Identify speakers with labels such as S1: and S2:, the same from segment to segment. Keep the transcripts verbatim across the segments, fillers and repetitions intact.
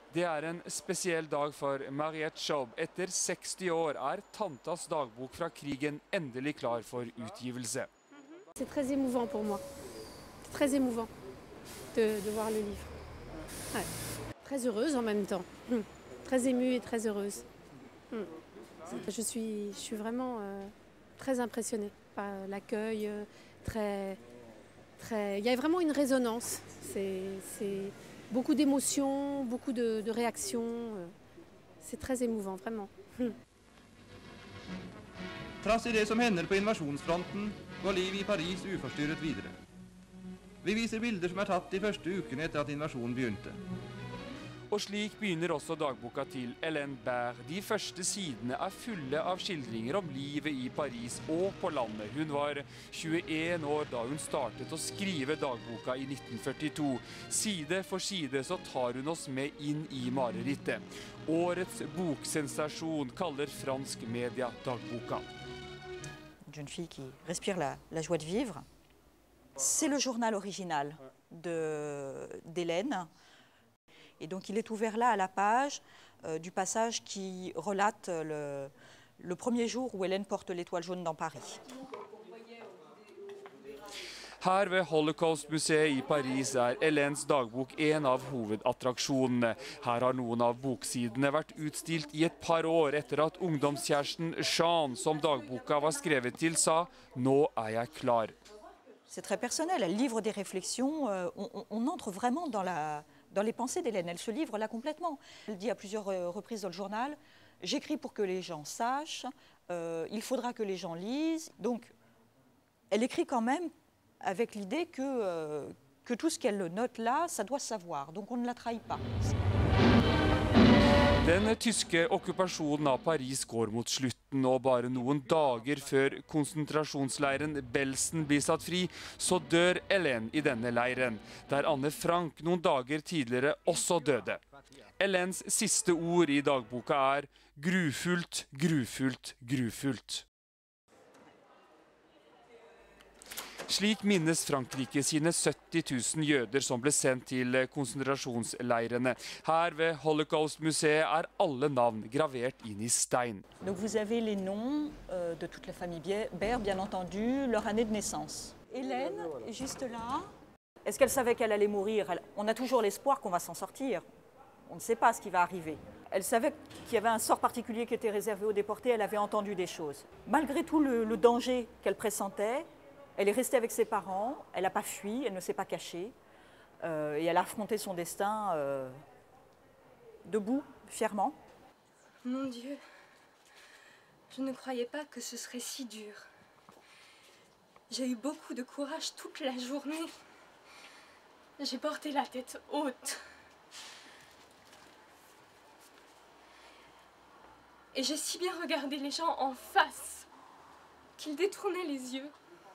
S1: Det er en spesiell dag for Mariette Schaub. Etter seksti år er tantas dagbok fra krigen endelig klar for utgivelse.
S2: C'est très émouvant pour moi. C'est très émouvant de, de voir le livre. Ouais. Très heureuse en même temps. Hum. Très émue et très heureuse. Hum. Je suis, je suis vraiment euh, très impressionnée par l'accueil. Euh, très, très... Il y a vraiment une résonance. C'est beaucoup d'émotions, beaucoup de, de réactions. Euh, C'est très émouvant, vraiment. Hum.
S3: Trass i det som hender på invasjonsfronten, går livet i Paris uforstyrret videre. Vi viser bilder som er tatt de første ukene etter at invasjonen begynte.
S1: Og slik begynner også dagboka til Hélène Bert. De første sidene er fulle av skildringer om livet i Paris og på landet. Hun var tjueen år da hun startet å skrive dagboka i nitten førtito. Side for side så tar hun oss med inn i marerittet. Årets boksensasjon kaller fransk media dagboka.
S4: Une jeune fille qui respire la, la joie de vivre. C'est le journal original d'Hélène. Et donc il est ouvert là à la page euh, du passage qui relate le, le premier jour où Hélène porte l'étoile jaune dans Paris.
S1: Her ved Holocaust-museet i Paris er Hélènes dagbok en av hovedattraksjonene. Her har noen av boksidene vært utstilt i et par år etter at ungdomskjæresten Jean, som dagboka var skrevet til, sa «Nå er jeg klar».
S4: C'est très personnel, elle livre des réflexions, euh, on, on entre vraiment dans, la, dans les pensées d'Hélène, elle se livre là complètement. Elle dit à plusieurs reprises dans le journal, j'écris pour que les gens sachent, euh, il faudra que les gens lisent. Donc elle écrit quand même avec l'idée que, euh, que tout ce qu'elle note là, ça doit savoir, donc on ne la trahit pas.
S1: Den tyske okkupasjonen av Paris går mot slutten, og bare noen dager før konsentrasjonsleiren Belsen blir satt fri, så dør Hélène i denne leiren, der Anne Frank noen dager tidligere også døde. Hélènes siste ord i dagboka er «grufullt, grufullt, grufullt». Slik minnes Frankrike sine sytti tusen jøder som ble sendt til konsentrasjonsleirene. Her ved Holocaust-museet er alle navn gravert inn i stein.
S4: Donc vous avez les noms euh, de toute la famille Bert, bien entendu, leur année de naissance. Hélène est juste là. Est-ce qu'elle savait qu'elle allait mourir? elle, On a toujours l'espoir qu'on va s'en sortir. On ne sait pas ce qui va arriver. Elle savait qu'il y avait un sort particulier qui était réservé aux déportés, elle avait entendu des choses. Malgré tout le, le danger qu'elle pressentait, elle est restée avec ses parents, elle n'a pas fui, elle ne s'est pas cachée, euh, et elle a affronté son destin euh, debout, fièrement.
S5: Mon Dieu, je ne croyais pas que ce serait si dur. J'ai eu beaucoup de courage toute la journée. J'ai porté la tête haute. Et j'ai si bien regardé les gens en face qu'ils détournaient les yeux.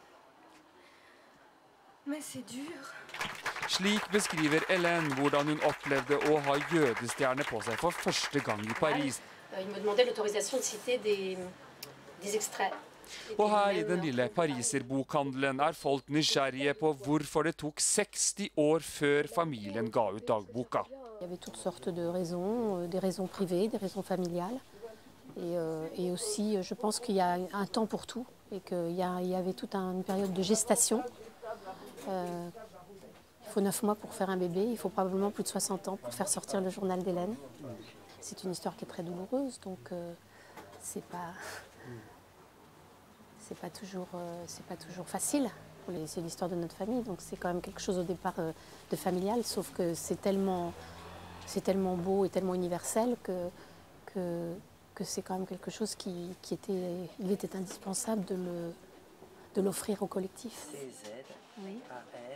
S5: Men c'est dur.
S1: Slik beskriver Hélène hvordan hun opplevde å ha jødestjerne på seg for første gang i Paris.
S2: Il me demandait l'autorisation de citer des, des extraits.
S1: Og her i den lille pariserbokhandelen er folk nysgjerrige på hvorfor det tok seksti år før familien ga ut dagboka.
S2: Il y avait toutes sortes de raisons, des raisons privées, des raisons familiales. Et, euh, et aussi, je pense qu'il y a un temps pour tout et qu'il y, y avait toute un, une période de gestation. Euh, il faut neuf mois pour faire un bébé, il faut probablement plus de soixante ans pour faire sortir le journal d'Hélène. C'est une histoire qui est très douloureuse, donc euh, c'est pas, c'est pas toujours, euh, c'est pas toujours facile. C'est l'histoire de notre famille, donc c'est quand même quelque chose au départ euh, de familial, sauf que c'est tellement, c'est tellement beau et tellement universel que, que, que c'est quand même quelque chose qui, qui était, il était indispensable de le de l'offrir au collectif.
S6: C Z
S2: Oui.
S6: A R